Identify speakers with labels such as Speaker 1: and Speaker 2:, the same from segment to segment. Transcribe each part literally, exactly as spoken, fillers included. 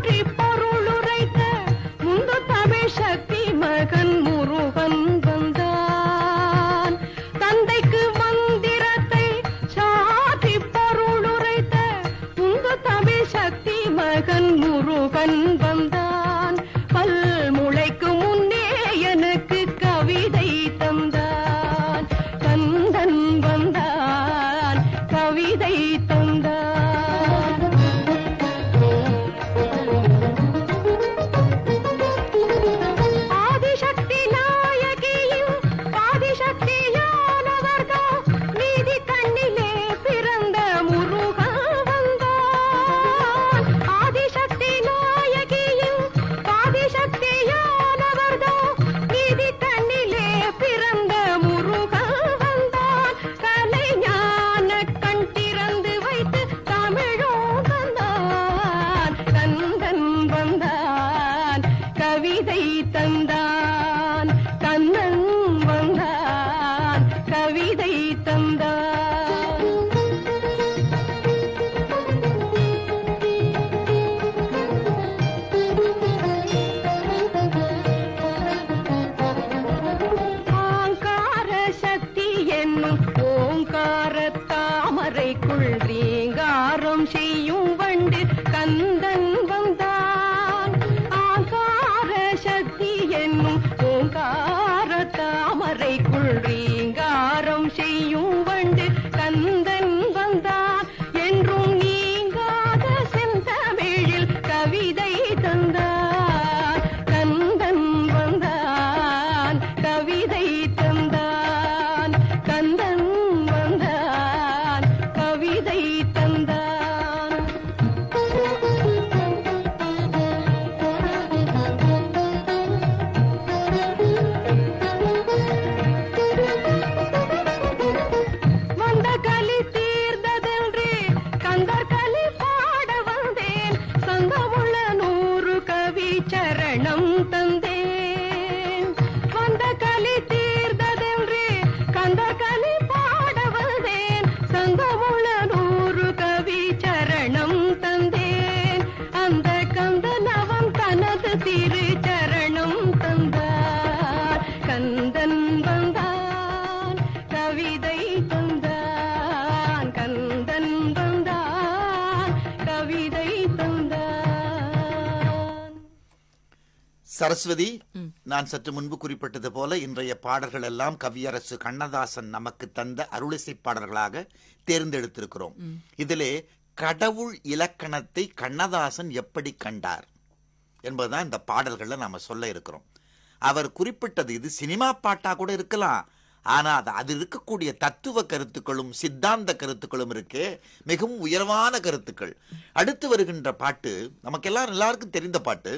Speaker 1: சரஸ்வதி, நான் சற்று முன்பு குறிப்பிட்டது போல இன்றைய பாடல்கள் எல்லாம் கவியரசு கண்ணதாசன் நமக்கு தந்த அருளிசை பாடல்களாக தேர்ந்தெடுத்திருக்கிறோம். இதிலே கடவுள் இலக்கணத்தை கண்ணதாசன் எப்படி கண்டார் என்பதுதான் இந்த பாடல்கள்ல நாம சொல்ல இருக்கிறோம். அவர் குறிப்பிட்டது இது சினிமா பாட்டா கூட இருக்கலாம், ஆனா அது இருக்கக்கூடிய தத்துவ கருத்துக்களும் சித்தாந்த கருத்துக்களும் இருக்கே மிகவும் உயர்வான கருத்துக்கள். அடுத்து வருகின்ற பாட்டு நமக்கு எல்லாரும் எல்லாருக்கும் தெரிந்த பாட்டு.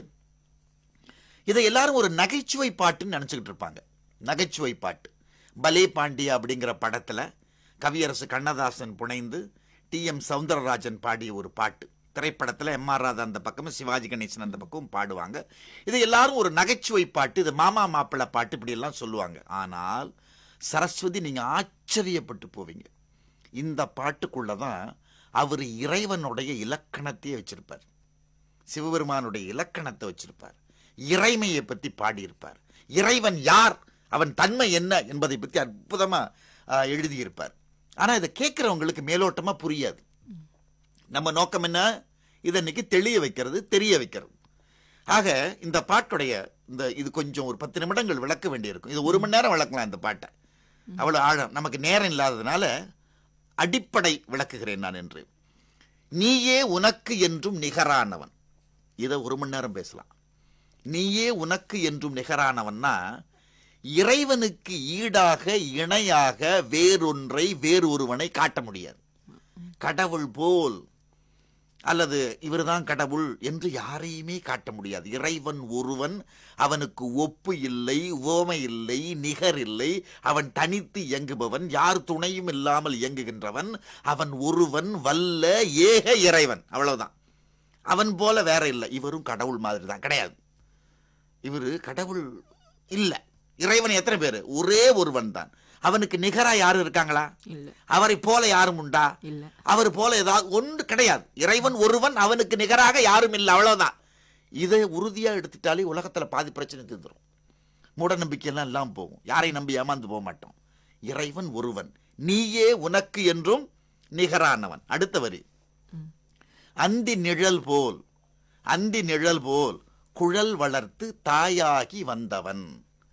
Speaker 1: இதை எல்லாரும் ஒரு நகைச்சுவை பாட்டுன்னு நினச்சிக்கிட்டு இருப்பாங்க. நகைச்சுவை பாட்டு பலே பாண்டியா அப்படிங்கிற படத்தில் கவியரசு கண்ணதாசன் புனைந்து டி எம் சௌந்தரராஜன் பாடிய ஒரு பாட்டு. திரைப்படத்தில் எம் ஆர் ராதா அந்த பக்கமும் சிவாஜி கணேசன் அந்த பக்கமும் பாடுவாங்க. இது எல்லாரும் ஒரு நகைச்சுவை பாட்டு, இது மாமா மாப்பிள்ளை பாட்டு இப்படி எல்லாம் சொல்லுவாங்க. ஆனால் சரஸ்வதி, நீங்கள் ஆச்சரியப்பட்டு போவீங்க. இந்த பாட்டுக்குள்ளதான் அவர் இறைவனுடைய இலக்கணத்தையே வச்சிருப்பார், சிவபெருமானுடைய இலக்கணத்தை வச்சிருப்பார், இறைமையை பற்றி பாடியிருப்பார். இறைவன் யார், அவன் தன்மை என்ன என்பதை பற்றி அற்புதமா எழுதியிருப்பார். ஆனா இதை கேட்கிறவங்களுக்கு மேலோட்டமா புரியாது. நம்ம நோக்கம் என்ன, இதை இன்னைக்கு தெளிய வைக்கிறது, தெரிய வைக்கிறது. ஆக இந்த பாட்டுடைய இந்த இது கொஞ்சம் ஒரு பத்து நிமிடங்கள் விளக்க வேண்டியிருக்கும். இது ஒரு மணி நேரம் விளக்கலாம் இந்த பாட்டை, அவ்வளவு ஆழம். நமக்கு நேரம் இல்லாததுனால அடிப்படை விளக்குகிறேன் நான் என்று. நீயே உனக்கு என்றும் நிகரானவன், இதை ஒரு மணி நேரம் பேசலாம். நீயே உனக்கு என்றும் நிகரானவன்னா இறைவனுக்கு ஈடாக இணையாக வேறொன்றை வேறொருவனை காட்ட முடியாது. கடவுள் போல் அல்லது இவர்தான் கடவுள் என்று யாரையுமே காட்ட முடியாது. இறைவன் ஒருவன், அவனுக்கு ஒப்பு இல்லை, உவமை இல்லை, நிகர் இல்லை. அவன் தனித்து இயங்குபவன், யார் துணையும் இல்லாமல் இயங்குகின்றவன். அவன் ஒருவன், வல்ல ஏக இறைவன், அவ்வளவுதான். அவன் போல வேற இல்லை. இவரும் கடவுள் மாதிரி தான், கிடையாது. இவரு கடவுள் இல்லை. இறைவன் எத்தனை பேரு? ஒரே ஒருவன் தான். அவனுக்கு நிகரா யாரும் இருக்காங்களா? அவரை போல யாரும் உண்டா? அவர் போல ஏதாவது ஒன்று கிடையாது. இறைவன் ஒருவன், அவனுக்கு நிகராக யாரும் இல்லை, அவ்வளவுதான். இதை உறுதியா எடுத்துட்டாலே உலகத்துல பாதி பிரச்சனை தீர்ந்துரும். மூட நம்பிக்கையெல்லாம் எல்லாம் போகும். யாரையும் நம்பி ஏமாந்து போக மாட்டோம். இறைவன் ஒருவன், நீயே உனக்கு என்றும் நிகரானவன். அடுத்த வரி, அந்தி நிழல் போல், அந்தி நிழல் போல் குழல் வளர்த்து தாயாகி வந்தவன்.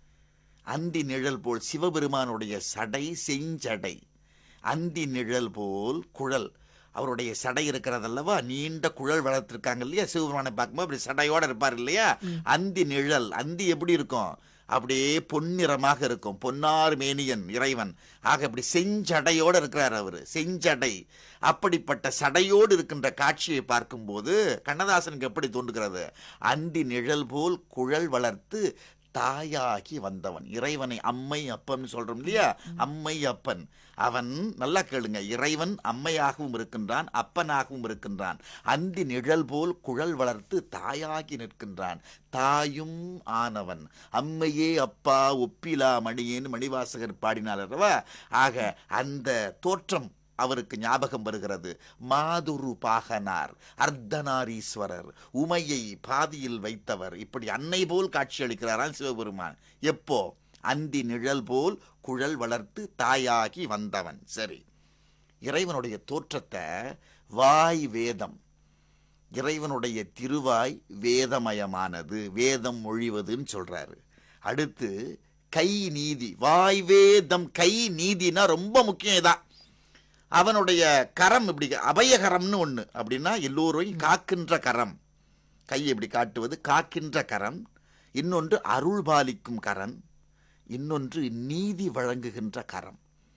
Speaker 1: அந்தி நிழல் போல் சிவபெருமானுடைய சடை செஞ்சடை. அந்தி நிழல் போல் குழல், அவருடைய சடை இருக்கிறதல்லவா, நீண்ட குழல் வளர்த்திருக்காங்க இல்லையா, சிவபெருமானை பார்க்கும்போது அப்படி சடையோட இருப்பார் இல்லையா. அந்தி நிழல், அந்தி எப்படி இருக்கும், அப்படியே பொன்னிறமாக இருக்கும், பொன்னார் மேனியன் இறைவன். ஆக அப்படி செஞ்சடையோடு இருக்கிறார் அவரு, செஞ்சடை. அப்படிப்பட்ட சடையோடு இருக்கின்ற காட்சியை பார்க்கும்போது கண்ணதாசனுக்கு எப்படி தோன்றுகிறது, அந்தி நிழல் போல் குழல் வளர்த்து தாயாகி வந்தவன். இறைவனை அம்மை அப்பன் சொல்றோம் இல்லையா, அம்மை அப்பன். அவன் நல்லா கேளுங்க, இறைவன் அம்மையாகவும் இருக்கின்றான், அப்பனாகவும் இருக்கின்றான். அந்தி நிழல் போல் குழல் வளர்த்து தாயாகி நிற்கின்றான். தாயும் ஆனவன், அம்மையே அப்பா ஒப்பிலா மணியேன்னு மணிவாசகர் பாடினார் அல்லவா. ஆக அந்த தோற்றம் அவருக்கு ஞாபகம் வருகிறது. மாதுரு பாகனார், அர்த்தநாரீஸ்வரர், உமையை பாதியில் வைத்தவர், இப்படி அன்னை போல் காட்சி அளிக்கிறாராம் சிவபெருமான். எப்போ, அந்தி நிழல் போல் குழல் வளர்த்து தாயாகி வந்தவன். சரி, இறைவனுடைய தோற்றத்தை வாய் வேதம், இறைவனுடைய திருவாய் வேதமயமானது, வேதம் மொழிவதுன்னு சொல்றாரு. அடுத்து கை நீதி, வாய் வேதம் கை நீதினா ரொம்ப முக்கியம். இதான் அவனுடைய கரம், இப்படி அபயகரம்னு ஒண்ணு, அப்படின்னா எல்லோரையும் காக்கின்ற கரம். கையை இப்படி காட்டுவது காக்கின்ற கரம். இன்னொன்று அருள் பாலிக்கும் கரம், இன்னொன்று நீதி வழங்குகின்ற கரம்.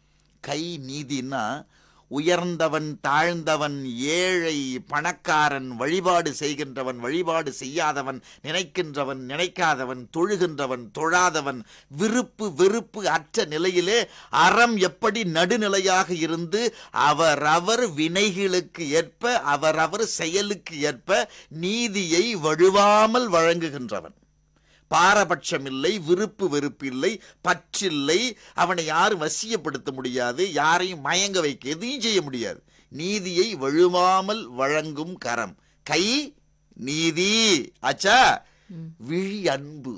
Speaker 1: கை நீதினா உயர்ந்தவன் தாழ்ந்தவன், ஏழை பணக்காரன், வழிபாடு செய்கின்றவன் வழிபாடு செய்யாதவன், நினைக்கின்றவன் நினைக்காதவன், தொழுகின்றவன் தொழாதவன், விருப்பு வெறுப்பு அற்ற நிலையிலே அறம் எப்படி நடுநிலையாக இருந்து அவரவர் வினைகளுக்கு ஏற்ப அவரவர் செயலுக்கு ஏற்ப நீதியை வழுவாமல் வழங்குகின்றவன். பாரபட்சம் இல்லை, விருப்பு வெறுப்பு இல்லை, பற்றில்லை, அவனை யாரும் வசியப்படுத்த முடியாது, யாரையும் மயங்க வைக்க எதையும் செய்ய முடியாது. நீதியை வழுவாமல் வழங்கும் கரம் கை நீதி. ஆச்சா. விழி அன்பு,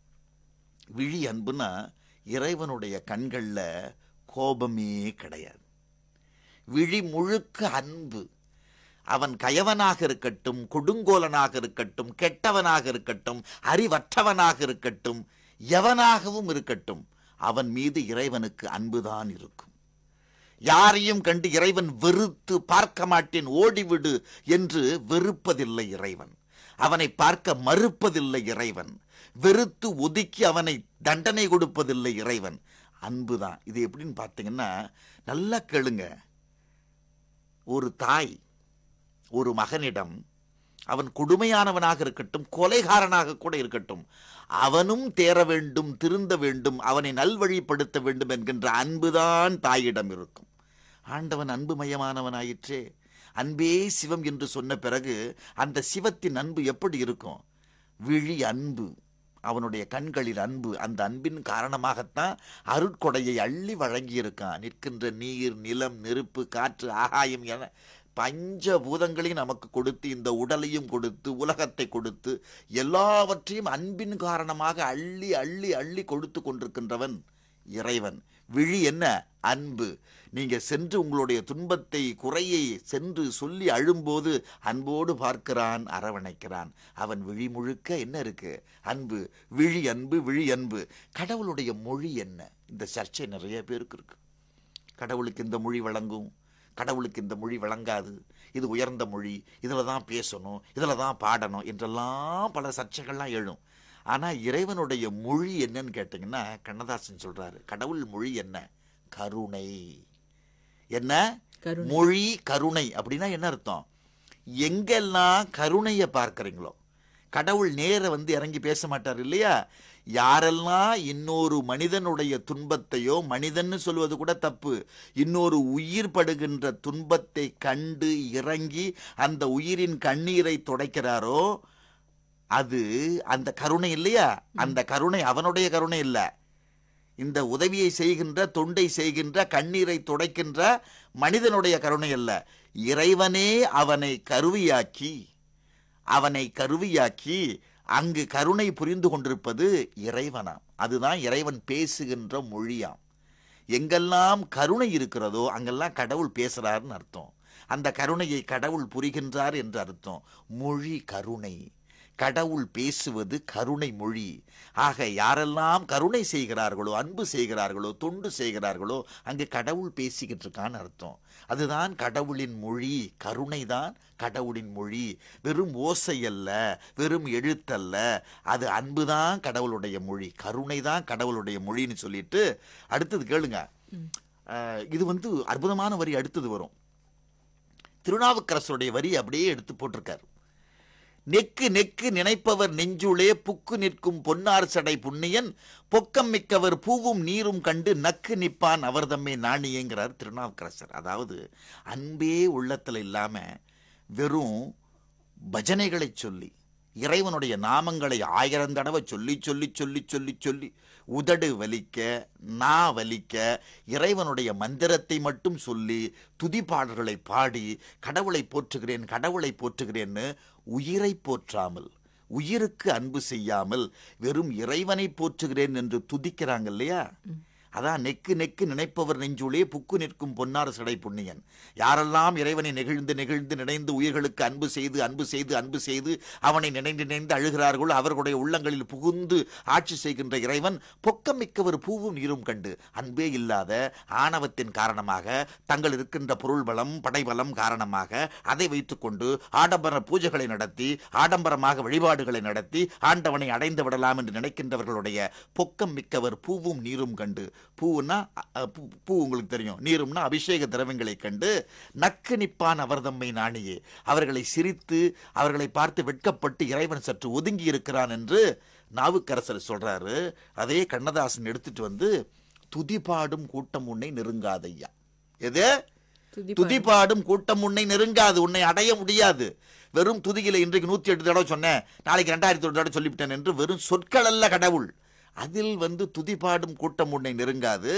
Speaker 1: விழி அன்புனா இறைவனுடைய கண்கள்ல கோபமே கிடையாது, விழி முழுக்க அன்பு. அவன் கயவனாக இருக்கட்டும், கொடுங்கோலனாக இருக்கட்டும், கெட்டவனாக இருக்கட்டும், அறிவற்றவனாக இருக்கட்டும், எவனாகவும் இருக்கட்டும், அவன் மீது இறைவனுக்கு அன்புதான் இருக்கும். யாரையும் கண்டு இறைவன் வெறுத்து பார்க்க மாட்டேன் ஓடிவிடு என்று வெறுப்பதில்லை இறைவன். அவனை பார்க்க மறுப்பதில்லை இறைவன். வெறுத்து ஒதுக்கி அவனை தண்டனை கொடுப்பதில்லை இறைவன். அன்புதான். இது எப்படின்னு பார்த்தீங்கன்னா, நல்லா கேளுங்க, ஒரு தாய் ஒரு மகனிடம், அவன் கொடுமையானவனாக இருக்கட்டும், கொலைகாரனாக கூட இருக்கட்டும், அவனும் தேர வேண்டும், திருந்த வேண்டும், அவனை நல்வழிப்படுத்த வேண்டும் என்கின்ற அன்புதான் தாயிடம் இருக்கும். ஆண்டவன் அன்பு மயமானவனாயிற்றே. அன்பே சிவம் என்று சொன்ன பிறகு அந்த சிவத்தின் அன்பு எப்படி இருக்கும்? விழி அன்பு, அவனுடைய கண்களில் அன்பு. அந்த அன்பின் காரணமாகத்தான் அருட்கொடையை அள்ளி வழங்கியிருக்கான். நிற்கின்ற நீர், நிலம், நெருப்பு, காற்று, ஆகாயம் என பஞ்சபூதங்களையும் நமக்கு கொடுத்து, இந்த உடலையும் கொடுத்து, உலகத்தை கொடுத்து, எல்லாவற்றையும் அன்பின் காரணமாக அள்ளி அள்ளி அள்ளி கொடுத்து கொண்டிருக்கின்றவன் இறைவன். விழி என்ன? அன்பு. நீங்க சென்று உங்களுடைய துன்பத்தை குறையை சென்று சொல்லி அழும்போது அன்போடு பார்க்கிறான், அரவணைக்கிறான். அவன் விழி முழுக்க என்ன இருக்கு? அன்பு. விழி அன்பு, விழி அன்பு. கடவுளுடைய மொழி என்ன? இந்த சர்ச்சை நிறைய பேருக்கு இருக்கு. கடவுளுக்கு இந்த மொழி வழங்கும், கடவுளுக்கு இந்த மொழி வழங்காது, இது உயர்ந்த மொழி, இதில் தான் பேசணும், இதில் தான் பாடணும் என்றெல்லாம் பல சர்ச்சைகள்லாம் எழும். ஆனால் இறைவனுடைய மொழி என்னன்னு கேட்டிங்கன்னா, கண்ணதாசன் சொல்றாரு, கடவுள் மொழி என்ன? கருணை. என்ன மொழி? கருணை. அப்படின்னா என்ன அர்த்தம்? எங்கெல்லாம் கருணையை பார்க்குறீங்களோ, கடவுள் நேர வந்து இறங்கி பேச மாட்டார் இல்லையா? யாரெல்லாம் இன்னொரு மனிதனுடைய துன்பத்தையோ, மனிதன்னு சொல்வது கூட தப்பு, இன்னொரு உயிர் படுகின்ற துன்பத்தை கண்டு இறங்கி அந்த உயிரின் கண்ணீரை துடைக்கிறாரோ, அது அந்த கருணை இல்லையா? அந்த கருணை அவனுடைய கருணை இல்லை. இந்த உதவியை செய்கின்ற, தொண்டை செய்கின்ற, கண்ணீரை துடைக்கின்ற மனிதனுடைய கருணை அல்ல. இறைவனே அவனை கருவியாக்கி அவனை கருவியாக்கி அங்கு கருணை புரிந்து கொண்டிருப்பது இறைவனாம். அதுதான் இறைவன் பேசுகின்ற மொழியாம். எங்கெல்லாம் கருணை இருக்கிறதோ அங்கெல்லாம் கடவுள் பேசுறாருன்னு அர்த்தம். அந்த கருணையை கடவுள் புரிகின்றார் என்று அர்த்தம். மொழி கருணை, கடவுள் பேசுவது கருணை மொழி. ஆக யாரெல்லாம் கருணை செய்கிறார்களோ, அன்பு செய்கிறார்களோ, தொண்டு செய்கிறார்களோ அங்கு கடவுள் பேசிக்கிட்டு இருக்கான்னு அர்த்தம். அதுதான் கடவுளின் மொழி. கருணை தான் கடவுளின் மொழி. வெறும் ஓசை அல்ல, வெறும் எழுத்தல்ல, அது அன்புதான் கடவுளுடைய மொழி, கருணை தான் கடவுளுடைய மொழின்னு சொல்லிட்டு அடுத்தது கேளுங்க. இது வந்து அற்புதமான வரி அடுத்தது வரும். திருநாவுக்கரசருடைய வரி அப்படியே எடுத்து போட்டிருக்கார். நெக்கு நெக்கு நினைப்பவர் நெஞ்சுளே புக்கு நிற்கும் பொன்னார் சடை புண்ணியன் பொக்கம் மிக்கவர் பூவும் நீரும் கண்டு நக்கு நிப்பான் அவர் தம்மை நாணியங்கிறார் திருநாவுக்கரசர். அதாவது அன்பே உள்ளத்தில் இல்லாம வெறும் பஜனைகளை சொல்லி இறைவனுடைய நாமங்களை ஆயிரம் தடவை சொல்லி சொல்லி சொல்லி சொல்லி சொல்லி உதடு வலிக்க நா வலிக்க இறைவனுடைய மந்திரத்தை மட்டும் சொல்லி துதிப்பாடல்களை பாடி கடவுளை போற்றுகிறேன் கடவுளை போற்றுகிறேன்னு உயிரை போற்றாமல், உயிருக்கு அன்பு செய்யாமல் வெறும் இறைவனை போற்றுகிறேன் என்று துதிக்கிறாங்க இல்லையா? அதான் நெக்கு நெக்கு நினைப்பவர் நெஞ்சுளே புக்கு நிற்கும் பொன்னார் சடை புண்ணியன். யாரெல்லாம் இறைவனை நெகிழ்ந்து நெகிழ்ந்து நினைந்து உயிர்களுக்கு அன்பு செய்து அன்பு செய்து அன்பு செய்து அவனை நினைந்து நினைந்து அழுகிறார்களோ அவர்களுடைய உள்ளங்களில் புகுந்து ஆட்சி செய்கின்ற இறைவன் பொக்கம் மிக்கவர் பூவும் நீரும் கண்டு, அன்பே இல்லாத ஆணவத்தின் காரணமாக தங்கள் இருக்கின்ற பொருள் பலம் படைபலம் காரணமாக அதை வைத்துக்கொண்டு ஆடம்பர பூஜைகளை நடத்தி ஆடம்பரமாக வழிபாடுகளை நடத்தி ஆண்டவனை அடைந்து விடலாம் என்று நினைக்கின்றவர்களுடைய பொக்கம் மிக்கவர் பூவும் நீரும் கண்டு, பூன்னா பூ உங்களுக்கு தெரியும், நீரும்னா அபிஷேக திரவங்களை கண்டு நக்கு நிப்பான் அவர் தம்மை நாணியே, அவர்களை சிரித்து அவர்களை பார்த்து வெட்கப்பட்டு இறைவன் சற்று ஒதுங்கி இருக்கிறான் என்று நாவுக்கரசர் சொல்றாரு. அதே கண்ணதாசன் எடுத்துட்டு வந்து துதிபாடும் கூட்டம் உன்னை நெருங்காதையா. எது? துதிபாடும் கூட்டம் உன்னை நெருங்காது, உன்னை அடைய முடியாது. வெறும் துதியில இன்றைக்கு நூத்தி எட்டு தடவை சொன்னேன், நாளைக்கு ரெண்டாயிரத்தி ஒரு தடவை சொல்லிவிட்டேன் என்று வெறும் சொற்கள் அல்ல கடவுள். அதில் வந்து துதிபாடும் கூட்டம் உன்னை நெருங்காது,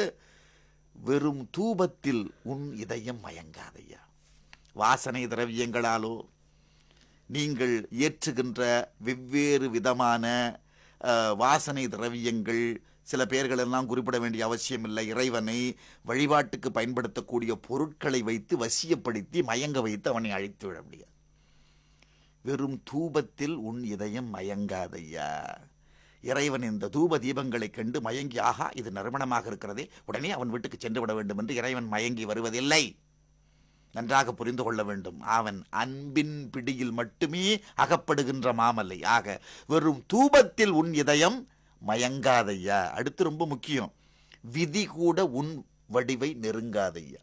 Speaker 1: வெறும் தூபத்தில் உன் இதயம் மயங்காதையா. வாசனை திரவியங்களாலோ நீங்கள் ஏற்றுகின்ற வெவ்வேறு விதமான வாசனை திரவியங்கள், சில பேர்கள் எல்லாம் குறிப்பிட வேண்டிய அவசியம் இல்லை, இறைவனை வழிபாட்டுக்கு பயன்படுத்தக்கூடிய பொருட்களை வைத்து வசியப்படுத்தி மயங்க வைத்து அவனை அழைத்து விட முடியாது. வெறும் தூபத்தில் உன் இதயம் மயங்காதையா. இறைவன் இந்த தூப தீபங்களை கண்டு மயங்கி, ஆகா இது நறுமணமாக இருக்கிறதே, உடனே அவன் வீட்டுக்கு சென்று விட வேண்டும் என்று இறைவன் மயங்கி வருவதில்லை. நன்றாக புரிந்து கொள்ள வேண்டும். அவன் அன்பின் பிடியில் மட்டுமே அகப்படுகின்ற மாமல்லை. ஆக வெறும் தூபத்தில் உன் இதயம் மயங்காதையா. அடுத்து ரொம்ப முக்கியம், விதி கூட உன் வடிவை நெருங்காதையா.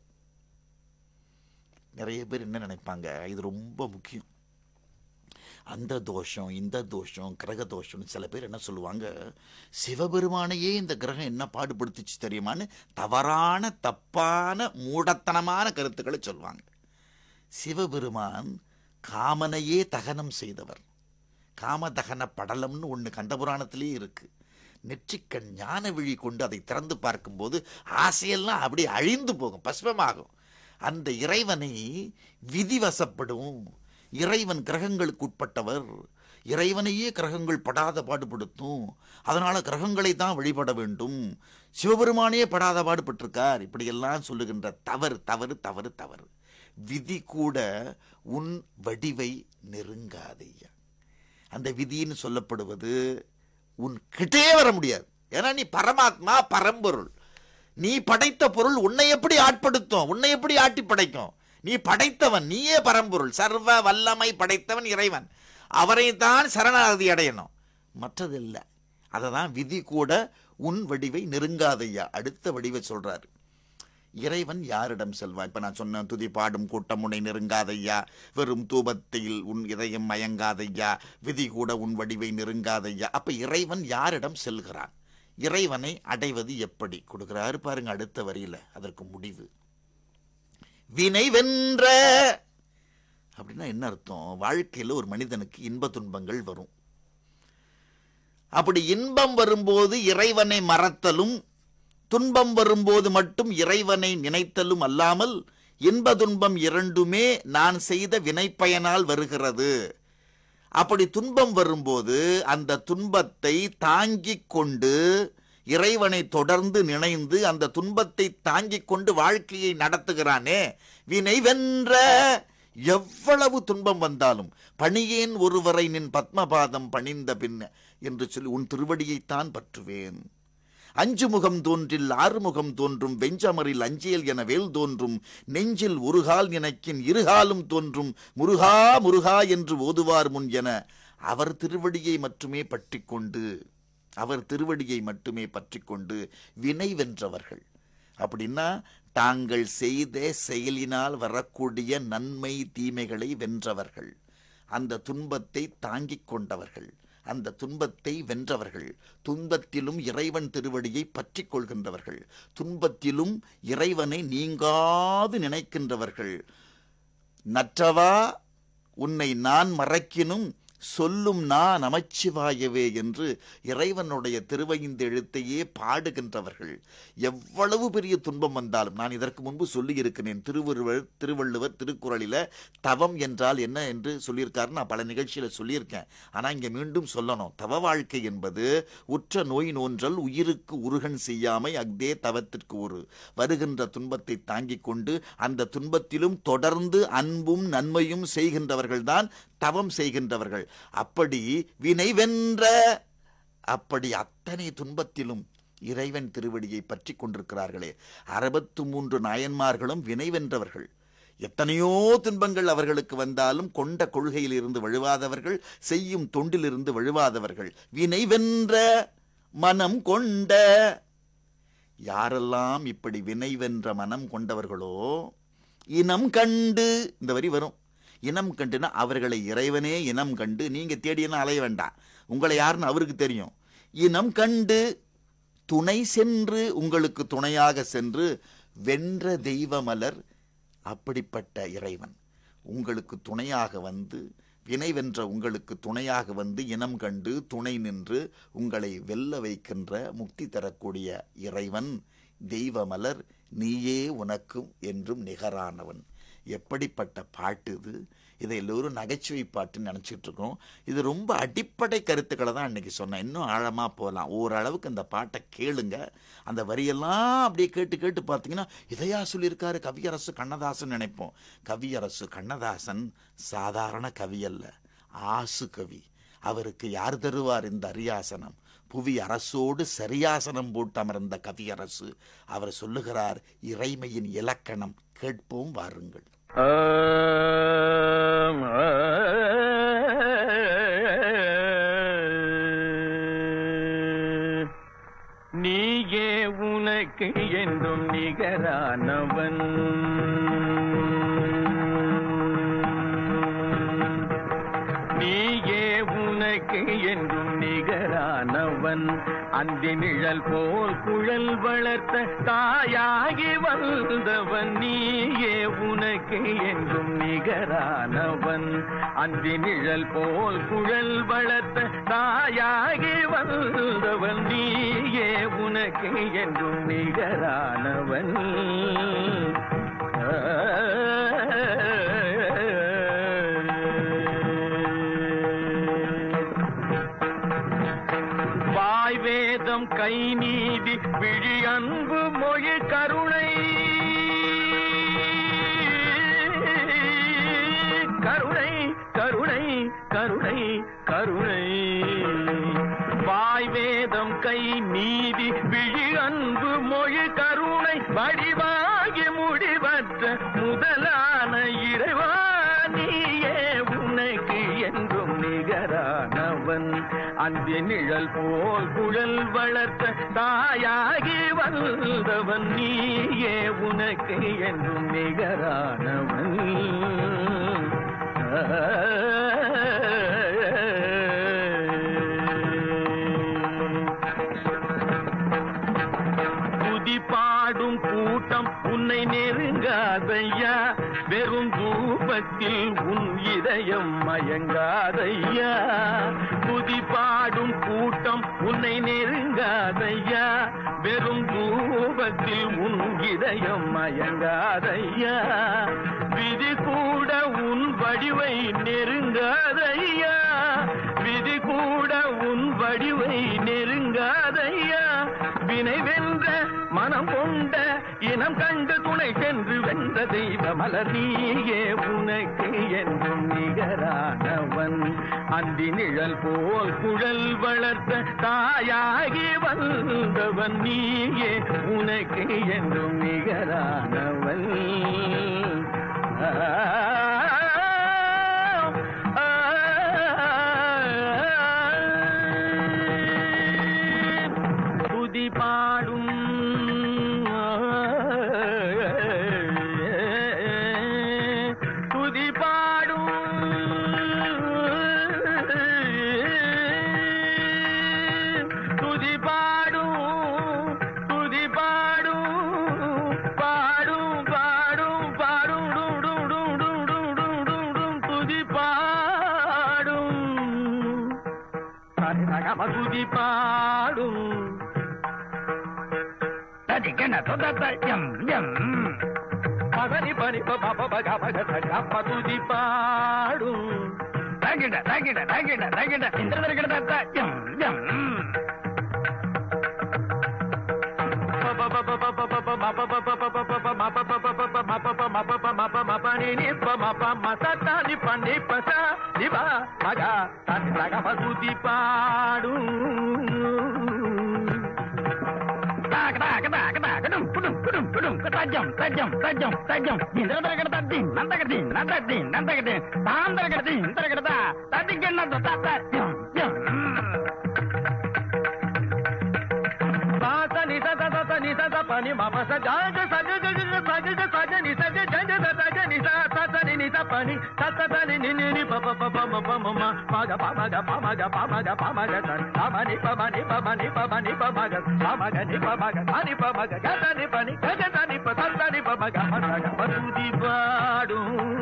Speaker 1: நிறைய பேர் என்ன நினைப்பாங்க, இது ரொம்ப முக்கியம், அந்த தோஷம் இந்த தோஷம் கிரக தோஷம். சில பேர் என்ன சொல்லுவாங்க, சிவபெருமானையே இந்த கிரகம் என்ன பாடுபடுத்திச்சு தெரியுமான்னு தவறான தப்பான மூடத்தனமான கருத்துக்களை சொல்லுவாங்க. சிவபெருமான் காமனையே தகனம் செய்தவர். காம தகன படலம்னு ஒன்று கண்டபுராணத்திலே இருக்கு. நெற்றிக்கண் ஞான விழி கொண்டு அதை திறந்து பார்க்கும்போது ஆசையெல்லாம் அப்படியே அழிந்து போகும், பஸ்பமாகும். அந்த இறைவனை விதிவசப்படும். இறைவன் கிரகங்களுக்கு உட்பட்டவர். இறைவனையே கிரகங்கள் படாத பாடுபடுத்தும். அதனால கிரகங்களை தான் வழிபட வேண்டும். சிவபெருமானே படாத பாடுபட்டிருக்கார். இப்படியெல்லாம் சொல்லுகின்ற தவறு தவறு தவறு தவறு. விதி கூட உன் வடிவை நெருங்காதையா. அந்த விதின்னு சொல்லப்படுவது உன் கிட்டே வர முடியாது. ஏன்னா நீ பரமாத்மா, பரம்பொருள். நீ படைத்த பொருள் உன்னை எப்படி ஆட்படுத்தும், உன்னை எப்படி ஆட்டி படைக்கும்? நீ படைத்தவன், நீயே பரம்பொருள், சர்வ வல்லமை படைத்தவன் இறைவன். அவரை தான் சரணாகதி அடையணும், மற்றதில்லை. அதை தான் விதி கூட உன் வடிவை நெருங்காதையா. அடுத்த வடிவை சொல்றாரு. இறைவன் யாரிடம் செல்வான்? இப்ப நான் சொன்ன துதி பாடும் கூட்டம் உன்னை நெருங்காதையா, வெறும் தூபத்தில் உன் இதயம் மயங்காதையா, விதி கூட உன் வடிவை நெருங்காதையா. அப்ப இறைவன் யாரிடம் செல்கிறான்? இறைவனை அடைவது எப்படி? கொடுக்கிறாரு பாருங்க அடுத்த வரியில. அதற்கு முடிவு வினை வென்ற அப்படின்னா என்ன அர்த்தம்? வாழ்க்கையில் ஒரு மனிதனுக்கு இன்ப துன்பங்கள் வரும். அப்படி இன்பம் வரும்போது இறைவனை மறத்தலும், துன்பம் வரும்போது மட்டும் இறைவனை நினைத்தலும் அல்லாமல் இன்ப துன்பம் இரண்டுமே நான் செய்த வினைப்பயனால் வருகிறது. அப்படி துன்பம் வரும்போது அந்த துன்பத்தை தாங்கிக் கொண்டு இறைவனை தொடர்ந்து நினைந்து அந்த துன்பத்தை தாங்கிக் கொண்டு வாழ்க்கையை நடத்துகிறானே, வினை வென்ற. எவ்வளவு துன்பம் வந்தாலும் பணியேன் ஒருவரை நின் பத்மபாதம் பணிந்த பின்ன என்று சொல்லி உன் திருவடியைத்தான் பற்றுவேன். அஞ்சு முகம் தோன்றில் ஆறுமுகம் தோன்றும், வெஞ்சமரில் அஞ்சியல் என வேல் தோன்றும், நெஞ்சில் ஒருகால் நினைக்கின் இருகாலும் தோன்றும், முருகா முருகா என்று ஓதுவார் முன் என அவர் திருவடியை மட்டுமே பற்றி கொண்டு அவர் திருவடியை மட்டுமே பற்றி கொண்டு வினை வென்றவர்கள். அப்படின்னா தாங்கள் செய்த செயலினால் வரக்கூடிய நன்மை தீமைகளை வென்றவர்கள், அந்த துன்பத்தை தாங்கிக் கொண்டவர்கள், அந்த துன்பத்தை வென்றவர்கள், துன்பத்திலும் இறைவன் திருவடியை பற்றி கொள்கின்றவர்கள், துன்பத்திலும் இறைவனை நீங்காது நினைக்கின்றவர்கள். நற்றவா உன்னை நான் மறக்கினும் சொல்லும் நான் நமச்சிவாயவே என்று இறைவனுடைய திருவைந்து எழுத்தையே பாடுகின்றவர்கள். எவ்வளவு பெரிய துன்பம் வந்தாலும், நான் இதற்கு முன்பு சொல்லி இருக்கிறேன், திருவள்ளுவர் திருவள்ளுவர் திருக்குறளில தவம் என்றால் என்ன என்று சொல்லியிருக்காரு. நான் பல நிகழ்ச்சியில சொல்லியிருக்கேன். ஆனா இங்க மீண்டும் சொல்லணும். தவ வாழ்க்கை என்பது உற்ற நோய் நோன்றல் உயிருக்கு உருகன் செய்யாமை அக்தே தவத்திற்கு ஒரு. வருகின்ற துன்பத்தை தாங்கிக் கொண்டு அந்த துன்பத்திலும் தொடர்ந்து அன்பும் நன்மையும் செய்கின்றவர்கள்தான் தவம் செய்கின்றவர்கள். அப்படி வினை வென்ற, அப்படி அத்தனை துன்பத்திலும் இறைவன் திருவடியை பற்றி கொண்டிருக்கிறார்களே. அறுபத்து மூன்று நாயன்மார்களும் வினை வென்றவர்கள். எத்தனையோ துன்பங்கள் அவர்களுக்கு வந்தாலும் கொண்ட கொள்கையில் இருந்து வழுவாதவர்கள், செய்யும் தொண்டிலிருந்து வழுவாதவர்கள், வினை வென்ற மனம் கொண்ட. யாரெல்லாம் இப்படி வினை வென்ற மனம் கொண்டவர்களோ, இனம் கண்டு, இந்த வரி வரும், இனம் கண்டுனா அவர்களை இறைவனே இனம் கண்டு, நீங்க தேடியெல்லாம் அலைய வேண்டாம், உங்களை யாருன்னு அவருக்கு தெரியும். இனம் கண்டு துணை சென்று, உங்களுக்கு துணையாக சென்று வென்ற தெய்வமலர். அப்படிப்பட்ட இறைவன் உங்களுக்கு துணையாக வந்து, வினை வென்ற உங்களுக்கு துணையாக வந்து இனம் கண்டு துணை நின்று உங்களை வெல்ல வைக்கின்ற முக்தி தரக்கூடிய இறைவன் தெய்வமலர் நீயே உனக்கும் என்றும் நிகரானவன். எப்படிப்பட்ட பாட்டு இது! இதை எல்லோரும் நகைச்சுவை பாட்டுன்னு நினச்சிட்டு இருக்கோம். இது ரொம்ப அடிப்படை கருத்துக்களை தான் அன்னைக்கு சொன்னேன். இன்னும் ஆழமாக போகலாம். ஓரளவுக்கு அந்த பாட்டை கேளுங்க. அந்த வரியெல்லாம் அப்படியே கேட்டு கேட்டு பார்த்தீங்கன்னா இதையா சொல்லியிருக்காரு கவியரசு கண்ணதாசன் நினைப்போம். கவியரசு கண்ணதாசன் சாதாரண கவி அல்ல, ஆசு கவி. அவருக்கு யார் தருவார் இந்த அரியாசனம்? புவி அரசோடு சரியாசனம் போட்டு அமர்ந்த கவியரசு. அவர் சொல்லுகிறார் இறைமையின் இலக்கணம். கேட்போம் வாருங்கள்.
Speaker 2: நீயே உனக்கு என்றும் நிகரானவன், நீயே உனக்கு என்றும் நிகரானவன், அந்தி நிழல் போல் குழல் வளர்த்த தாயாகி வந்தவன், நீயே உனக்கு என்றும் நிகரானவன், அந்தி நிழல் போல் குழல் வளர்த்த தாயாகி வந்தவன், நீயே உனக்கு என்றும் நிகரானவன். வேதம் கை நீதி விழி அன்பு மொழி கருணை, கருணை கருணை கருணை கருணை. வாய் வேதம் கை நீதி விழி அன்பு மொழி கருணை, வடிவாகி முடிவற்ற முதலான இறைவா நீயே உனக்கு என்றும் நிகரானவன், அந்தி நிழல் போல் குழல் வளர்த்த தாயாகி வந்தவன், நீயே உனக்கு என்றும் நிகரானவன். துதி பாடும் கூட்டம் உன்னை நெருங்காதையா, வெறும் தூபத்தில் உன் இதயம் மயங்காதையா. துதி பாடும் கூட்டம் உன்னை நெருங்காதையா, வெறும் தூபத்தில் உன் இதயம் மயங்காதையா. விதி கூட உன் வடிவை நெருங்காதையா. என்ற தெய்வ மலர் நீயே உனக்கு என்றும் நிகரானவன் அந்தி நிழல் போல் குழல் வளர்த்த தாயாகி வந்தவன் நீயே உனக்கு என்றும் நிகரானவன் துதி பாடும் துதி பாடும் துதி பாடும் துதி பாடும் பாடும் பாடும் பாடும் டும் டும் டும் டும் டும் டும் டும் துதி பாடும் துதி பாடும் பகரி பனி பப பக பக சகப்ப துதி பாடும் தகிட தகிட தகிட தகிட இந்திர தகிட தம் யம் பப பப பப பப மப பப பப பப மப பப பப மப பப மப பப மப மப நி நி ப மப மசத நி பனி பச நிபா மகா தனி சகப்ப துதி பாடும் tajam tajam tajam tajam indra terkata tadi nanta kati nanta kati nanta kati tahan terkati terkata tadi kena tu tata jam jam tata ni tata tata ni tata pani mama saja saja saja saja saja ni saja saja saja ni tata ni ni tata ni tata tani ni ni ni pa pa pa pa pa pa ma pa ga pa ma ga pa ma ga pa ma ga pa ma ga ta pa ni pa ma ni pa ma ni pa ma ni pa ma ga pa ma ga ni pa ma ga ta ni pa ma ga ga ta ni pa ni ga ga ta ni pa ta ta ni pa ma ga ma ga pa tu di paadu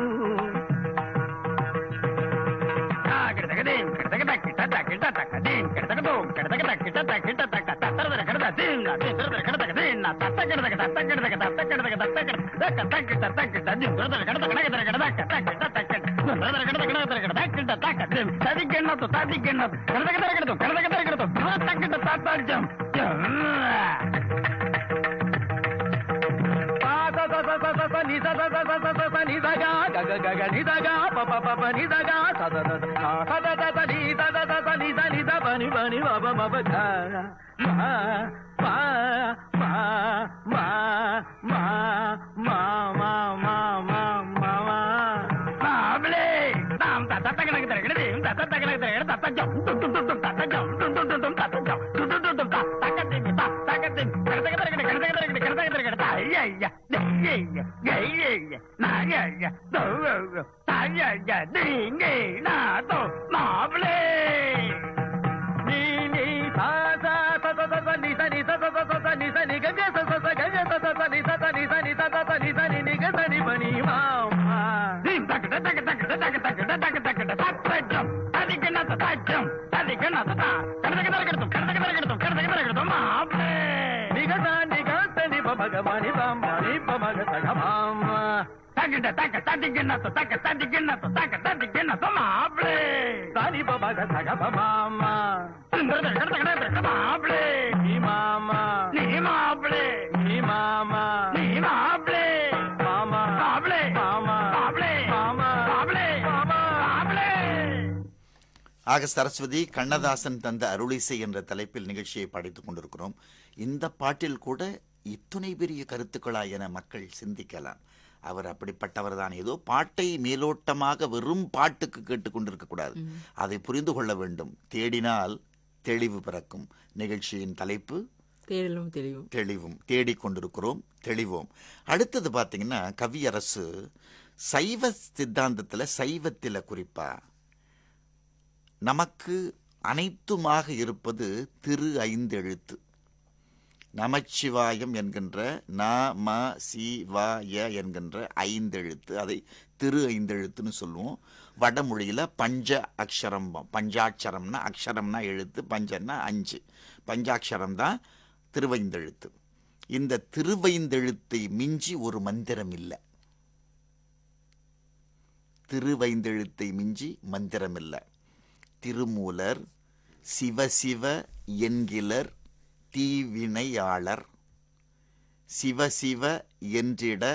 Speaker 2: ta ga ga din ga ga ta kita ta kita ta ka din ga ga do ga ga ta kita ta kita ta ka ta ta ga ga din na din ga ga ta din na ta ta ga ga ta ta ga ga ta ta ga ga ta ta ga ta ta ta kita ta kita din ga ga ta ga ga ta ga ta ta ta kita ta tadi kena tu tadi kena tu kerja kerja kerja tu kerja kerja kerja tu tak kita tak jam sa sa sa sa sa sa ni sa sa sa sa sa sa sa ni sa ga ga ga ga ga ni sa ga pa pa pa pa ni sa ga sa sa sa sa sa sa sa sa ni sa sa sa sa ni sa ni sa pa ni pa ni pa pa pa pa ga ma pa ma ma ma ma ma ma ma ma ma able tam ta ta ta ga ga ga de ta ta ta ga ga ta ta jam tum tum tum ta ta jam tum tum tum ta ta jam tum tum tum ta ta ga de ta ta ga de ga ga ga ga ga ga ga ga ga ga ya ya de ya ya ya ya na ya ya do ta ya ya de ni na do ma ble ni ni sa sa sa sa sa ni sa ni sa sa sa sa ni sa ni ga ga sa sa sa ga ga sa sa ni sa sa ni sa ni sa sa sa ni sa ni ni ga sa ni pa ni ma ma dim tak tak tak tak tak tak tak tak tak tak tak jam tadi kena tak jam tadi kena tak kada kada kada tu kada kada kada tu kada kada kada tu ma ble ni ga sa ni ga sa ni pa ma ga ma ni pa ma ni pa ma ga sa ga ma ma tak tak tadi kena tu tak tadi kena tu tak tadi kena tu ma ble tadi pa ma ga sa ga pa ma ma kada kada kada kada ma ble ni mama ni ma ble ni mama ni ma ble mama ma ble mama ma ble mama ma ble mama ma ble.
Speaker 1: ஆக சரஸ்வதி கண்ணதாசன் தந்த அருளிசை என்ற தலைப்பில் நிகழ்ச்சியை படைத்துக் கொண்டிருக்கிறோம். இந்த பாட்டில் கூட இத்துணை பெரிய கருத்துக்களா என மக்கள் சிந்திக்கலாம். அவர் அப்படிப்பட்டவர் தான். ஏதோ பாட்டை மேலோட்டமாக வெறும் பாட்டுக்கு கேட்டுக்கொண்டிருக்க கூடாது, அதை புரிந்து கொள்ள வேண்டும். தேடினால் தெளிவு பிறக்கும். நிகழ்ச்சியின் தலைப்பு
Speaker 3: தேடலும் தெளிவும்
Speaker 1: தெளிவும் தேடிக்கொண்டிருக்கிறோம், தெளிவோம். அடுத்தது பார்த்தீங்கன்னா கவியரசு சைவ சித்தாந்தத்தில் சைவத்தில் குறிப்பா நமக்கு அனைத்துமாக இருப்பது திரு ஐந்தெழுத்து. நமச்சிவாயம் என்கின்ற ந ம சி வ ய என்கின்ற ஐந்தெழுத்து, அதை திரு ஐந்தெழுத்துன்னு சொல்லுவோம். வடமொழியில் பஞ்ச அக்ஷரம், பஞ்சாட்சரம்னா அக்ஷரம்னா எழுத்து, பஞ்சன்னா அஞ்சு, பஞ்சாட்சரம் தான் திருவைந்தெழுத்து. இந்த திருவைந்தெழுத்தை மிஞ்சி ஒரு மந்திரம் இல்லை. திருவைந்தெழுத்தை மிஞ்சி மந்திரம் இல்லை. திருமூலர் சிவசிவ என்கிலர் தீவினையாளர், சிவசிவ என்றிட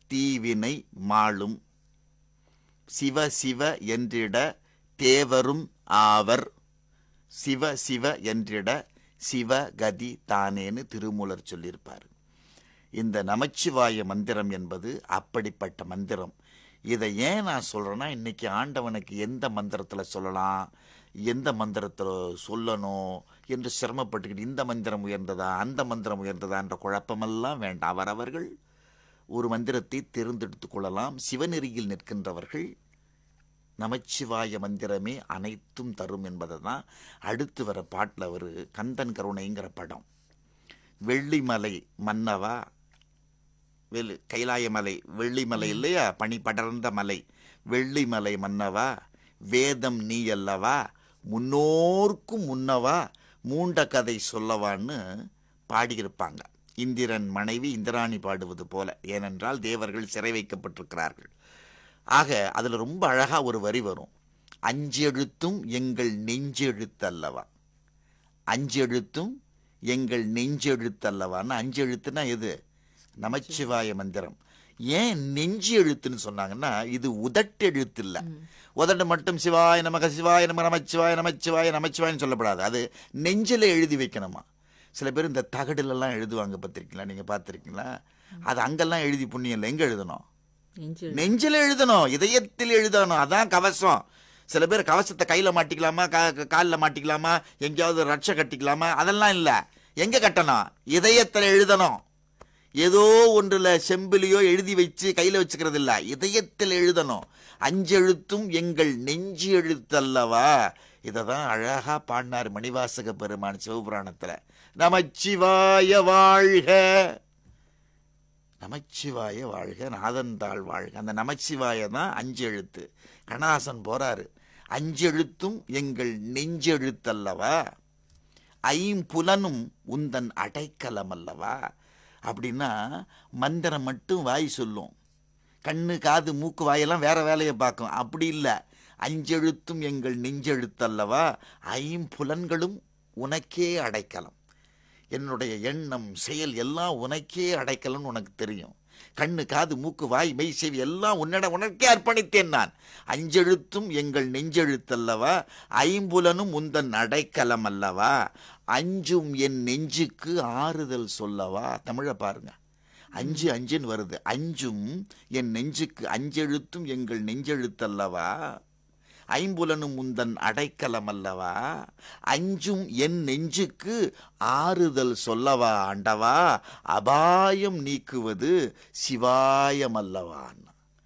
Speaker 1: தீவினை மாளும் சிவ சிவ என்றிட தேவரும் ஆவர் சிவ சிவ என்றிட சிவகதி தானேன்னு திருமூலர் சொல்லியிருப்பார். இந்த நமச்சிவாய மந்திரம் என்பது அப்படிப்பட்ட மந்திரம். இதை ஏன் நான் சொல்கிறேன்னா, இன்றைக்கி ஆண்டவனுக்கு எந்த மந்திரத்தில் சொல்லலாம், எந்த மந்திரத்தில் சொல்லணும் என்று சிரமப்பட்டுக்கிட்டு இந்த மந்திரம் உயர்ந்ததா அந்த மந்திரம் உயர்ந்ததா என்ற குழப்பமெல்லாம் வேண்டாம். அவரவர்கள் ஒரு மந்திரத்தை தேர்ந்தெடுத்து கொள்ளலாம். சிவநெறியில் நிற்கின்றவர்கள் நமச்சிவாய மந்திரமே அனைத்தும் தரும் என்பதை தான் அடுத்து வர பாட்டில் அவர் கந்தன் கருணைங்கிற படம். வெள்ளிமலை மன்னவா, வெள்ளி கைலாயமலை வெள்ளிமலை இல்லையா, பனி படர்ந்த மலை, வெள்ளிமலை மன்னவா வேதம் நீ அல்லவா முன்னோர்க்கும் முன்னவா மூண்ட கதை சொல்லவான்னு பாடியிருப்பாங்க. இந்திரன் மனைவி இந்திராணி பாடுவது போல. ஏனென்றால் தேவர்கள் சிறை வைக்கப்பட்டிருக்கிறார்கள். ஆக அதில் ரொம்ப அழகாக ஒரு வரி வரும், அஞ்செழுத்தும் எங்கள் நெஞ்செழுத்தல்லவா. அஞ்செழுத்தும் எங்கள் நெஞ்செழுத்தல்லவான்னு, அஞ்செழுத்துனா எது? நமச்சிவாய மந்திரம். ஏன் நெஞ்சு எழுத்துன்னு சொன்னாங்கன்னா, இது உதட்டெழுத்து இல்லை. உதட்டு மட்டும் சிவாய நமக சிவாய நம நமச்சிவாய நமச்சிவாய நமச்சிவாயன்னு சொல்லப்படாது. அது நெஞ்சில் எழுதி வைக்கணுமா. சில பேர் இந்த தகடுலெல்லாம் எழுதுவாங்க, பார்த்துருக்கீங்களா, நீங்கள் பார்த்துருக்கீங்களா? அது அங்கெல்லாம் எழுதி புண்ணியம் இல்லை. எங்கே எழுதணும்? நெஞ்சில் எழுதணும், இதயத்தில் எழுதணும். அதான் கவசம். சில பேர் கவசத்தை கையில் மாட்டிக்கலாமா, காலில் மாட்டிக்கலாமா, எங்கேயாவது ரட்சை கட்டிக்கலாமா, அதெல்லாம் இல்லை. எங்கே கட்டணும்? இதயத்தில் எழுதணும். ஏதோ ஒன்றில் செம்பிலையோ எழுதி வச்சு கையில் வச்சுக்கிறது இல்லை, இதயத்தில் எழுதணும். அஞ்செழுத்தும் எங்கள் நெஞ்சு எழுத்தல்லவா. இதை தான் அழகாக பாடினார் மணிவாசக பெருமான் சிவபுராணத்தில். நமச்சிவாய வாழ்க, நமச்சிவாய வாழ்க, நாதந்தாள் வாழ்க. அந்த நமச்சிவாய தான் அஞ்சு எழுத்து. கண்ணதாசன் போறாரு, அஞ்செழுத்தும் எங்கள் நெஞ்செழுத்தல்லவா, ஐம்புலனும் உந்தன் அடைக்கலம் அல்லவா. அப்படின்னா மந்திரம் மட்டும் வாய் சொல்லும், கண்ணு காது மூக்கு வாயெல்லாம் வேற வேலையை பார்க்கும். அப்படி இல்லை, அஞ்செழுத்தும் எங்கள் நெஞ்செழுத்தல்லவா, ஐம்புலன்களும் உனக்கே அடைக்கலம். என்னுடைய எண்ணம் செயல் எல்லாம் உனக்கே அடைக்கலம்னு உனக்கு தெரியும். கண்ணு காது மூக்கு வாய் மெய் செவி எல்லாம் உன்னிட உனக்கே அர்ப்பணித்தேன் நான். அஞ்செழுத்தும் எங்கள் நெஞ்செழுத்தல்லவா, ஐம்புலனும் உந்தன் அடைக்கலம் அல்லவா, அஞ்சும் என் நெஞ்சுக்கு ஆறுதல் சொல்லவா. தமிழை பாருங்க, அஞ்சு அஞ்சுன்னு வருது. அஞ்சும் என் நெஞ்சுக்கு, அஞ்செழுத்தும் எங்கள் நெஞ்செழுத்தல்லவா, ஐம்புலனும் உந்தன் அடைக்கலம் அல்லவா, அஞ்சும் என் நெஞ்சுக்கு ஆறுதல் சொல்லவா ஆண்டவா, அபாயம் நீக்குவது சிவாயம் அல்லவான்.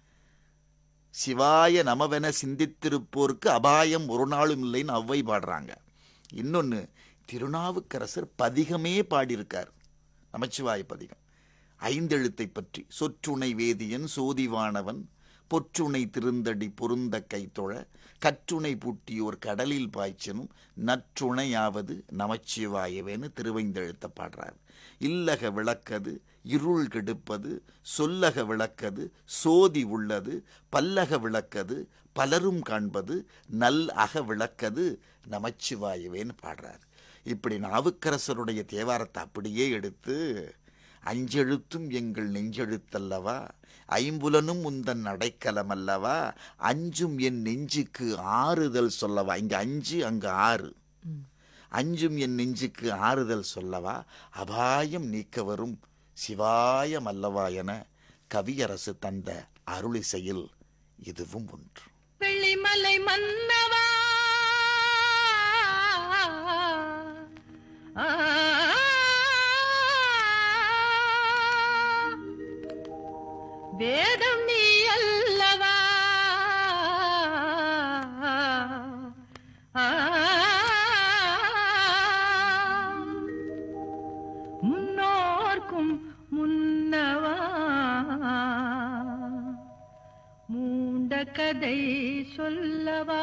Speaker 1: சிவாய நமவென சிந்தித்திருப்போருக்கு அபாயம் ஒரு நாளும் இல்லைன்னு ஔவை பாடுறாங்க. இன்னொன்று, திருநாவுக்கரசர் பதிகமே பாடியிருக்கார், நமச்சிவாய பதிகம். ஐந்தெழுத்தை பற்றி, சொற்றுணை வேதியன் சோதிவானவன் பொற்றுணை திருந்தடி பொருந்த கைத்தொழ கற்றுணை பூட்டியோர் கடலில் பாய்ச்சனும் நற்றுணையாவது நமச்சிவாயவேன்னு திருவைந்தெழுத்த பாடுறார். இல்லக விளக்கது இருள் கெடுப்பது, சொல்லக விளக்கது சோதி உள்ளது, பல்லக விளக்கது பலரும் காண்பது, நல் அக விளக்கது நமச்சிவாயவேன்னு பாடுறார். இப்படி நாவுக்கரசருடைய தேவாரத்தை அப்படியே எடுத்து, அஞ்செழுத்தும் எங்கள் நெஞ்செழுத்தல்லவா, ஐம்புலனும் உந்தன் அடைக்கலம் அல்லவா, அஞ்சும் என் நெஞ்சுக்கு ஆறுதல் சொல்லவா. இங்கே அஞ்சு அங்கே ஆறு. அஞ்சும் என் நெஞ்சுக்கு ஆறுதல் சொல்லவா, அபாயம் நீக்க வரும் சிவாயம் அல்லவா என கவியரசு தந்த அருளிசையில் இதுவும் ஒன்று.
Speaker 3: வெள்ளிமலை மன்னவா வேதம் நீ அல்லவா, முன்னோர்க்கும் முன்னவா மூண்ட கதை சொல்லவா.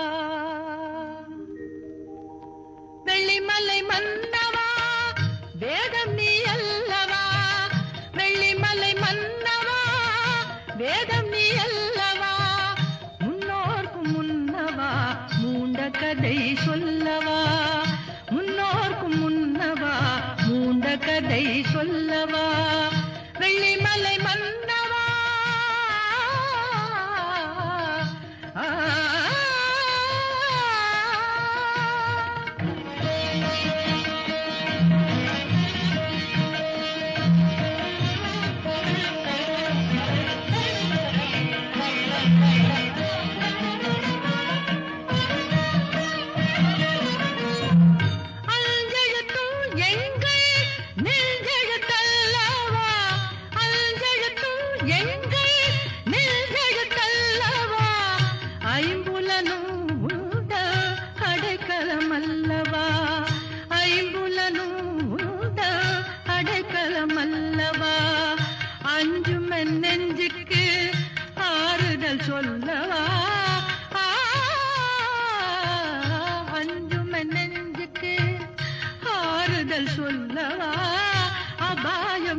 Speaker 3: வெள்ளிமலை மன்னவா வேதம் நீ அல்லவா, வெள்ளிமலை மன்னவா வேதம் நீ அல்லவா, முன்னோர்க்கும் முன்னவா மூண்ட கதை சொல்லவா, முன்னோர்க்கும் முன்னவா மூண்ட கதை சொல்லவா. வெள்ளிமலை மன்னவா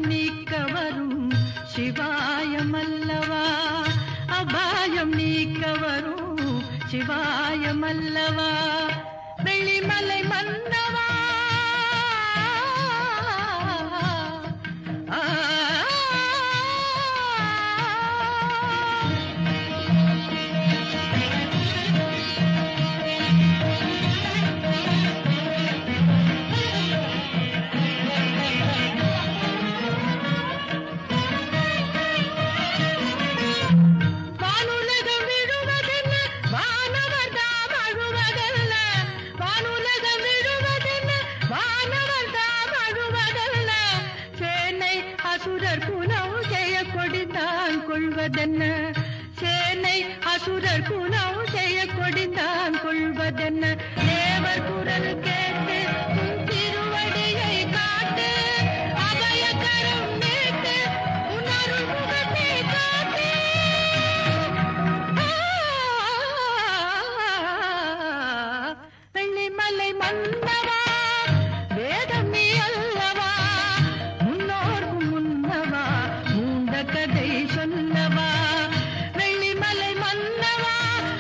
Speaker 3: அபாயம் நீக்க வரும் சிவாயம் அல்லவா, அபாயம் நீக்க வரும் சிவாயம் அல்லவா, வெள்ளிமலை மன்னவா. கொள்வதென்ன சேனை அசுரர் குணம் செய்ய கொடிந்தான் கொள்வதென்ன, தேவர் குரல் கேட்டு திருவடியை காட்டு, அபயகரம் நீட்டு உணரும் முகத்தை காட்டு. வெள்ளிமலை மன்னவா வேதம் நீ அல்லவா, முன்னோர்க்கும் முன்னவா மூண்ட கதை சொன்னவா, வெள்ளிமலை மன்னவா.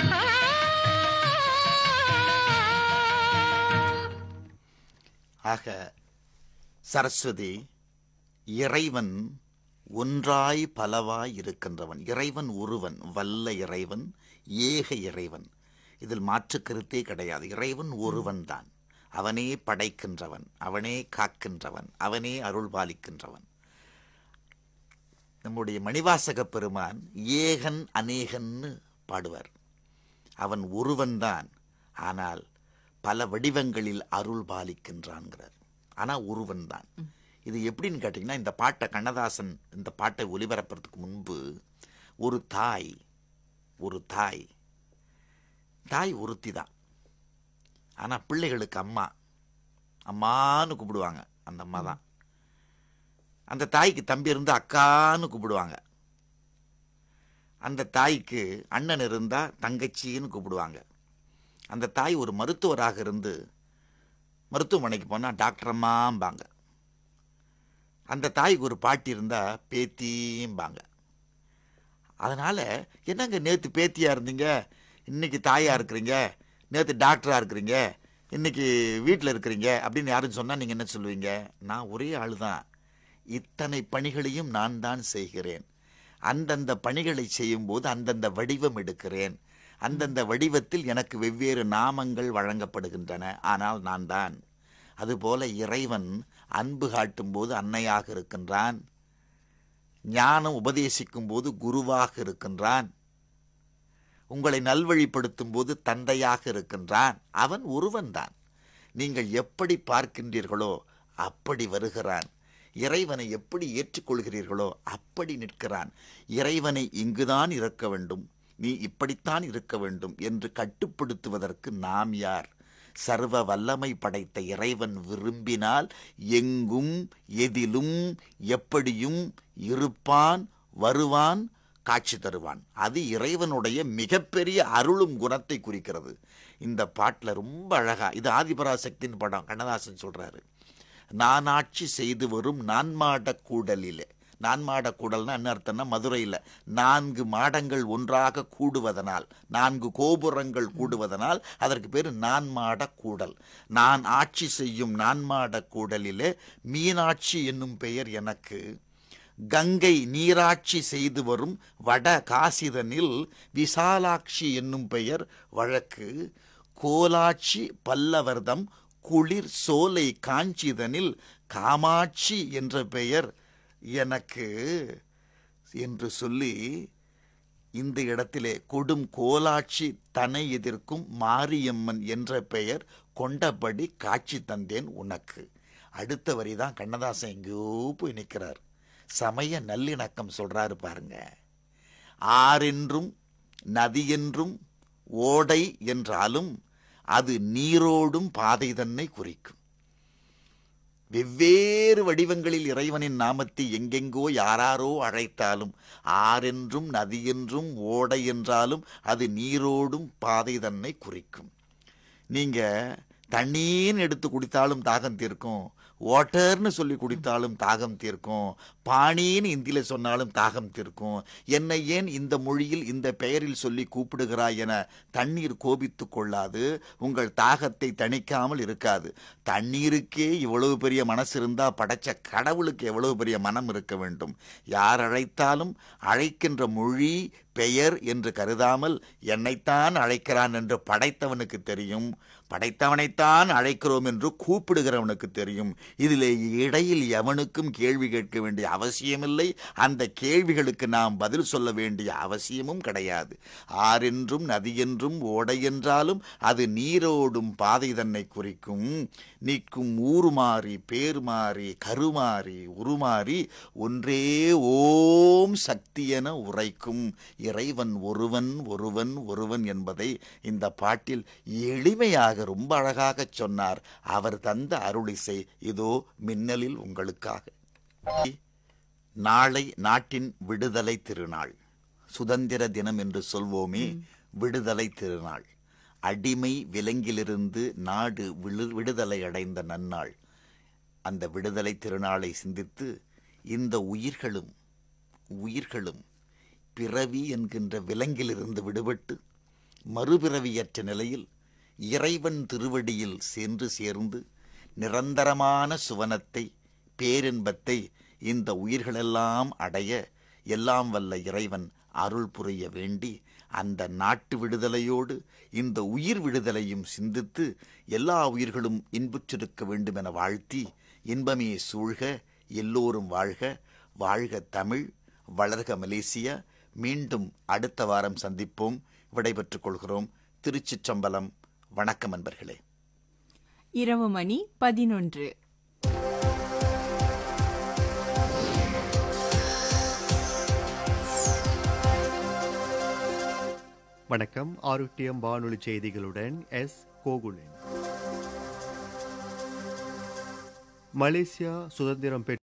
Speaker 1: ஆக சரஸ்வதி இறைவன் ஒன்றாய் பலவாய் இருக்கின்றவன், இறைவன் ஒருவன், வல்ல இறைவன், ஏக இறைவன். இதில் மாற்று கருத்தே கிடையாது. இறைவன் ஒருவன் தான், அவனே படைக்கின்றவன், அவனே காக்கின்றவன், அவனே அருள் பாலிக்கின்றவன். நம்முடைய மணிவாசக பெருமான் ஏகன் அநேகன்னு பாடுவார். அவன் ஒருவன்தான், ஆனால் பல வடிவங்களில் அருள் பாலிக்கின்றான்கிறார். ஆனால் ஒருவன் தான். இது எப்படின்னு கேட்டிங்கன்னா, இந்த பாட்டை கண்ணதாசன் இந்த பாட்டை ஒலிபரப்புறதுக்கு முன்பு ஒரு தாய் ஒரு தாய் தாய் ஒருத்தி தான், ஆனால் பிள்ளைகளுக்கு அம்மா அம்மான்னு கூப்பிடுவாங்க. அந்த அம்மா தான். அந்த தாய்க்கு தம்பி இருந்து அக்கான்னு கூப்பிடுவாங்க. அந்த தாய்க்கு அண்ணன் இருந்தால் தங்கச்சின்னு கூப்பிடுவாங்க. அந்த தாய் ஒரு மருத்துவராக இருந்து மருத்துவமனைக்கு போனால் டாக்டர் அம்மாம்பாங்க. அந்த தாய்க்கு ஒரு பாட்டி இருந்தால் பேத்திம்பாங்க. அதனால் என்னங்க நேற்று பேத்தியாக இருந்தீங்க, இன்றைக்கி தாயாக இருக்கிறீங்க, நேற்று டாக்டராக இருக்கிறீங்க, இன்றைக்கி வீட்டில் இருக்கிறீங்க அப்படின்னு யாரும் சொன்னால் நீங்கள் என்ன சொல்லுவீங்க? நான் ஒரே ஆள் தான், இத்தனை பணிகளையும் நான் தான் செய்கிறேன், அந்தந்த பணிகளை செய்யும்போது அந்தந்த வடிவம் எடுக்கிறேன், அந்தந்த வடிவத்தில் எனக்கு வெவ்வேறு நாமங்கள் வழங்கப்படுகின்றன, ஆனால் நான் தான். அதுபோல இறைவன் அன்பு காட்டும் போது அன்னையாக இருக்கின்றான், ஞானம் உபதேசிக்கும் போது குருவாக இருக்கின்றான், உங்களை நல்வழிப்படுத்தும் போது தந்தையாக இருக்கின்றான். அவன் ஒருவன்தான். நீங்கள் எப்படி பார்க்கின்றீர்களோ அப்படி வருகிறான். இறைவனை எப்படி ஏற்றுக்கொள்கிறீர்களோ அப்படி நிற்கிறான். இறைவனை இங்குதான் இருக்க வேண்டும், நீ இப்படித்தான் இருக்க வேண்டும் என்று கட்டுப்படுத்துவதற்கு நாம் யார்? சர்வ வல்லமை படைத்த இறைவன் விரும்பினால் எங்கும் எதிலும் எப்படியும் இருப்பான், வருவான், காட்சி தருவான். அது இறைவனுடைய மிகப்பெரிய அருளும் குணத்தை குறிக்கிறது. இந்த பாட்டில் ரொம்ப அழகா, இது ஆதிபராசக்தியின் படம், கண்ணதாசன் சொல்றாரு, நானாட்சி செய்து வரும் நான்மாட கூடலிலே. நான்மாட கூடல்னா என்ன அர்த்தம்னா, மதுரையில் நான்கு மாடங்கள் ஒன்றாக கூடுவதனால், நான்கு கோபுரங்கள் கூடுவதனால் அதற்கு பேர் நான்மாட கூடல். நான் ஆட்சி செய்யும் நான்மாட கூடலிலே மீனாட்சி என்னும் பெயர் எனக்கு, கங்கை நீராட்சி செய்து வரும் வட காசிதனில் விசாலாட்சி என்னும் பெயர் வழக்கு, கோலாட்சி பல்லவர்தம் குளிர் சோலை காஞ்சிதனில் காமாட்சி என்ற பெயர் எனக்கு என்று சொல்லி, இந்த இடத்திலே கொடும் கோலாட்சி தனை எதிர்க்கும் மாரியம்மன் என்ற பெயர் கொண்டபடி காட்சி தந்தேன் உனக்கு. அடுத்த வரிதான் கண்ணதாசன் எங்கேயோ போய் நிற்கிறார். சமய நல்லிணக்கம் சொல்றாரு பாருங்க. ஆறென்றும் நதியென்றும் ஓடை என்றாலும் அது நீரோடும் பாதை தன்னை குறிக்கும். வெவ்வேறு வடிவங்களில் இறைவனின் நாமத்தை எங்கெங்கோ யாராரோ அழைத்தாலும், ஆறென்றும் நதியென்றும் ஓடை என்றாலும் அது நீரோடும் பாதை தன்னை குறிக்கும். நீங்க தண்ணீர்னு எடுத்து குடித்தாலும் தாகம் தீர்க்கும், வாட்டர்னு சொல்லி குடித்தாலும் தாகம் தீர்க்கும், பாணின்னு இந்தியில சொன்னாலும் தாகம் தீர்க்கும். என்னை ஏன் இந்த மொழியில் இந்த பெயரில் சொல்லி கூப்பிடுகிறாய் என தண்ணீர் கோபித்து கொள்ளாது, உங்கள் தாகத்தை தணிக்காமல் இருக்காது. தண்ணீருக்கே இவ்வளவு பெரிய மனசு இருந்தா படைச்ச கடவுளுக்கு எவ்வளவு பெரிய மனம் இருக்க வேண்டும். யார் அழைத்தாலும் அழைக்கின்ற மொழி பெயர் என்று கருதாமல் என்னைத்தான் அழைக்கிறான் என்று படைத்தவனுக்கு தெரியும், படைத்தவனைத்தான் அழைக்கிறோம் என்று கூப்பிடுகிறவனுக்கு தெரியும். இதிலே இடையில் எவனுக்கும் கேள்வி கேட்க வேண்டிய அவசியமில்லை, அந்த கேள்விகளுக்கு நாம் பதில் சொல்ல வேண்டிய அவசியமும் கிடையாது. ஆறென்றும் நதி என்றும் ஓடை என்றாலும் அது நீரோடும் பாதை தன்னை குறிக்கும். நீக்கும் ஊர் மாறி பேர் மாறி கருமாறி உருமாறி ஒன்றே ஓம் சக்தி என உரைக்கும். இறைவன் ஒருவன் ஒருவன் ஒருவன் என்பதை இந்த பாட்டில் எளிமையாக ரொம்ப அழகாக சொன்னார். அவர் தந்த அருளிசை இதோ மின்னலில் உங்களுக்காக. நாளை நாட்டின் விடுதலை திருநாள், சுதந்திர தினம் என்று சொல்வோமே, விடுதலை திருநாள். அடிமை விலங்கிலிருந்து நாடு விடுதலை அடைந்த நன்னாள். அந்த விடுதலை திருநாளை சிந்தித்து இந்த உயிர்களும் உயிர்களும் பிறவி என்கின்ற விலங்கிலிருந்து விடுபட்டு மறுபிறவியற்ற நிலையில் இறைவன் திருவடியில் சென்று சேர்ந்து நிரந்தரமான சுவனத்தை பேரின்பத்தை இந்த உயிர்களெல்லாம் அடைய எல்லாம் வல்ல இறைவன் அருள் புரிய வேண்டி அந்த நாட்டு விடுதலையோடு இந்த உயிர் விடுதலையும் சிந்தித்து எல்லா உயிர்களும் இன்புற்றிருக்க வேண்டும் என வாழ்த்தி, இன்பமே சூழ்க, எல்லோரும் வாழ்க, வாழ்க தமிழ், வளர்க மலேசியா. மீண்டும் அடுத்த வாரம் சந்திப்போம். விடைபெற்றுக் கொள்கிறோம். திருச்சிற்றம்பலம். வணக்கம் அன்பர்களே.
Speaker 4: இரவு மணி பதினொன்று.
Speaker 5: வணக்கம். ஆரோக்கியம் வானொலி செய்திகளுடன் எஸ் கோகுலன். மலேசியா சுதந்திரம் பெற்ற